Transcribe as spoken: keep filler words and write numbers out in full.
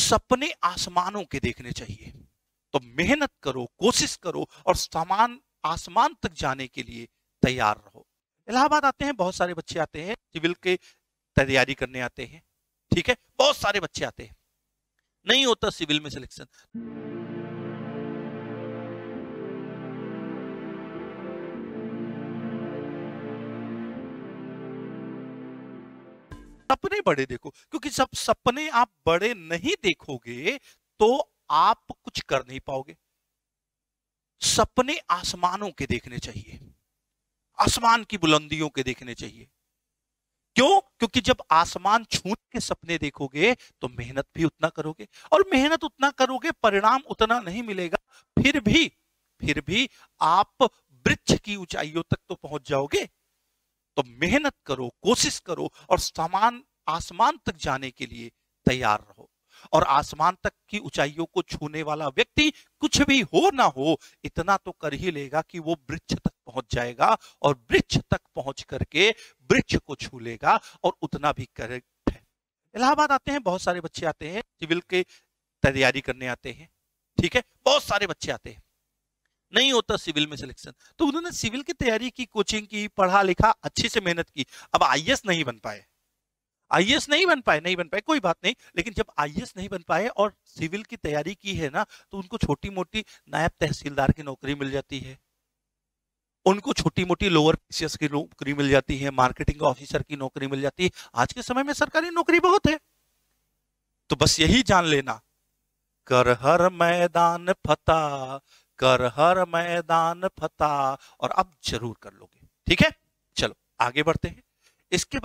सपने आसमानों के देखने चाहिए। तो मेहनत करो, कोशिश करो और सामान आसमान तक जाने के लिए तैयार रहो। इलाहाबाद आते हैं, बहुत सारे बच्चे आते हैं, सिविल के तैयारी करने आते हैं, ठीक है, बहुत सारे बच्चे आते हैं, नहीं होता सिविल में सिलेक्शन। सपने बड़े देखो, क्योंकि जब सपने आप बड़े नहीं देखोगे तो आप कुछ कर नहीं पाओगे। सपने आसमानों के देखने चाहिए, आसमान की बुलंदियों के देखने चाहिए। क्यों? क्योंकि जब आसमान छूने के सपने देखोगे तो मेहनत भी उतना करोगे, और मेहनत उतना करोगे परिणाम उतना नहीं मिलेगा, फिर भी फिर भी आप वृक्ष की ऊंचाइयों तक तो पहुंच जाओगे। तो मेहनत करो, कोशिश करो और सामान आसमान तक जाने के लिए तैयार रहो। और आसमान तक की ऊंचाइयों को छूने वाला व्यक्ति कुछ भी हो ना हो इतना तो कर ही लेगा कि वो वृक्ष तक पहुंच जाएगा, और वृक्ष तक पहुंच करके वृक्ष को छू लेगा, और उतना भी करेक्ट है। इलाहाबाद आते हैं, बहुत सारे बच्चे आते हैं, सिविल के तैयारी करने आते हैं, ठीक है, बहुत सारे बच्चे आते हैं, नहीं होता सिविल में सिलेक्शन। तो उन्होंने सिविल की तैयारी की, कोचिंग की, पढ़ा लिखा, अच्छे से मेहनत की। अब आईएएस नहीं बन पाए, आईएएस नहीं बन पाए, नहीं बन पाए, कोई बात नहीं, लेकिन जब आईएएस नहीं बन पाए और सिविल की तैयारी की है ना, तो उनको छोटी मोटी नायब तहसीलदार की नौकरी मिल जाती है, उनको छोटी मोटी लोअर पीसीएस की नौकरी मिल जाती है, मार्केटिंग ऑफिसर की नौकरी मिल जाती है। आज के समय में सरकारी नौकरी बहुत है। तो बस यही जान लेना, कर हर मैदान फतह, कर हर मैदान फतह, और अब जरूर कर लोगे। ठीक है, चलो आगे बढ़ते हैं। इसके बाद